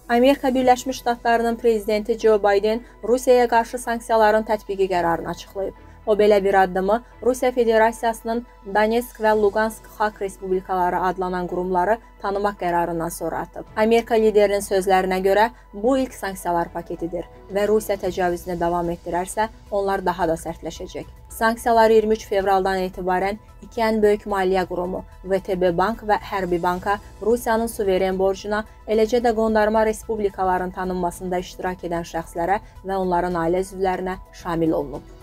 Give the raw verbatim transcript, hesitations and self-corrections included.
Amerika Birləşmiş Ştatlarının prezidenti Joe Biden Rusiyaya qarşı sanksiyaların tətbiqi qərarını açıqlayıb. O belə bir addımı Rusiya Federasiyasının Donetsk və Luqansk Xalq Respublikaları adlanan qurumları tanımaq qərarından sonra atıb. Amerika liderinin sözlərinə görə bu ilk sanksiyalar paketidir və Rusiya təcavüzünü davam etdirərsə, onlar daha da sərtləşəcək. Sanksiyalar iyirmi üç fevraldan etibarən iki ən böyük maliyyə qurumu V T B Bank və Hərbi Banka Rusiyanın suveren borcuna, eləcə də qondarma respublikaların tanınmasında iştirak edən şəxslərə və onların ailə üzvlərinə şamil olunub.